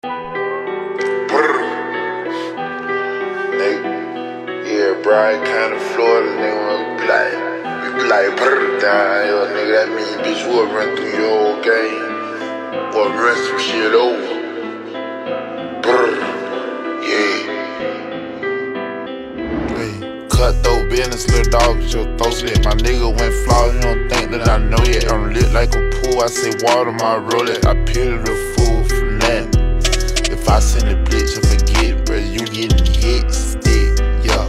Yeah, Brian kind of Florida, nigga, we be like, brr, down here, nigga, that mean, bitch, we'll run through your whole game, or run some shit over, brr, yeah. Hey, cutthroat business, little dog, with your throat slit, my nigga went flawed, you don't think that I know yet, I'm lit like a pool, I say water, my roulette, I pity the fool for nothing, if I send a bitch, I forget, bruh, you getting hit, stick, yo.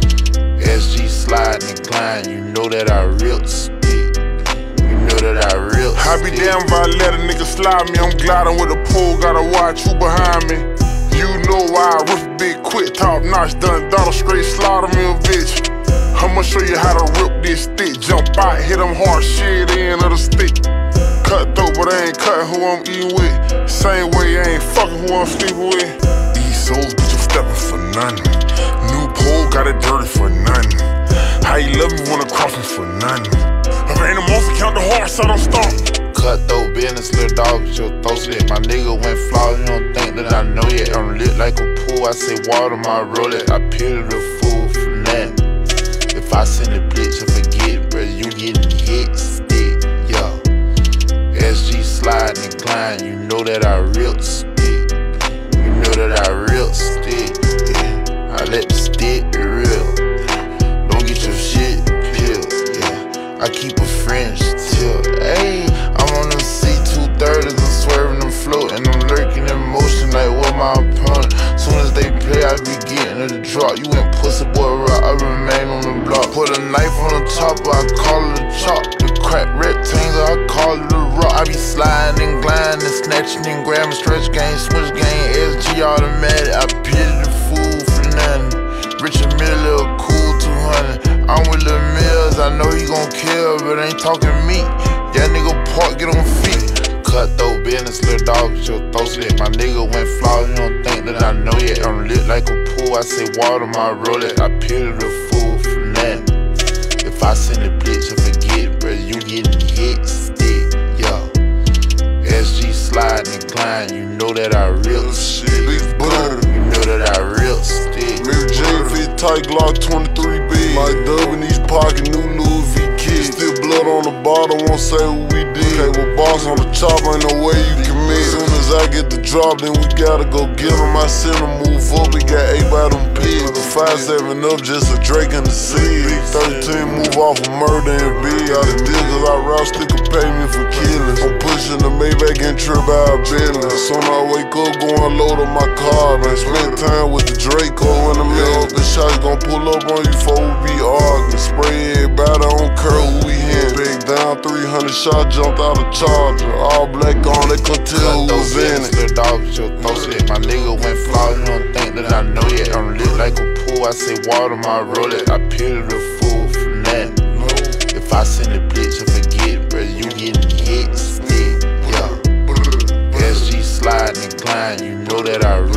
SG slide and climb, you know that I real stick. You know that I real stick. I be damn if I let a nigga slide me. I'm gliding with a pool, gotta watch who behind me. You know why I rip a big quick, top notch, done dollar straight, slaughter me a bitch. I'ma show you how to rip this stick. Jump out, hit them hard, shit end of the stick. Cutthroat, but I ain't cutting who I'm eating with. Same way I ain't fucking who I'm sleeping with. These souls, bitch, I'm stepping for nothing. New pole, got it dirty for nothing. How you love me wanna cross me for nothing. If ain't a monster, count the horse, I don't stop. Cutthroat business, little dog, with your throat slit. My nigga went flawed, you don't think that I know yet. I'm lit like a pool, I say water, my roulette. I pity the fool for nothing. If I send a bitch, I forget, bruh, you getting hit, stick, yo. SG slide and climb, you know that I real stick. You know that I real stick, yeah. I let the stick be real. Don't get your shit peeled, yeah. I keep a French tilt, ayy. I'm on them C230s, I'm swerving them floating, I'm lurking in motion like what my opponent. Soon as they play, I be getting to the drop. You went pussy boy rock, I remain on the block. Put a knife on the chopper, I call it a chop. The crack rectangle, I call it a rock. I be sliding and gliding and snatching and grabbing, stretch game, switch game, SG automatic. I pity the fool for nothing. Richard Miller, cool 200. I'm with Lil Mills, I know he gon' kill, but ain't talking me. That nigga park, get on feet. Cutthroat business, little dog, with your throat slit. My nigga went flawed, you don't think that I know yet. I'm lit like a pool, I say water, my roulette. I pity the fool for nothing. If I send a bitch, I forget, bruh, you getting hit, stick, yo. SG slide and climb, you know that I real stick. You know that I real stick. Mary J fit tight Glock 23B. My dub in these pockets, new Louis V kid. Still blood on the bottle, won't say what we did. Okay, with boss on the chopper, ain't no way you can miss. Soon as I get the drop, then we gotta go get him. I send him move up, we got 8 by them pigs. The 5-7 up, just a Drake in the sea. Big 13 move off of murder and big. Out of deal, cause I route stick a pay me for killing. I'm pushing the Maybach and trip out business. Soon I wake up, going load on my car, man. Spend time with the Draco in the middle. The shots gon' pull up on you before we be arguing. Spray everybody, I don't care who we hit. Big down, 300 shots, jumped out of Charger. All black on, they couldn't tell who was in it. Little dog, with your throat slit. My nigga went flawed, you don't think that I know yet. I'm lit like a pool, I say water, my roulette. I pity the fool for nothing. If I send a bitch, I forget, bruh, you getting hit, stick, yo. SG slide and climb, you know that I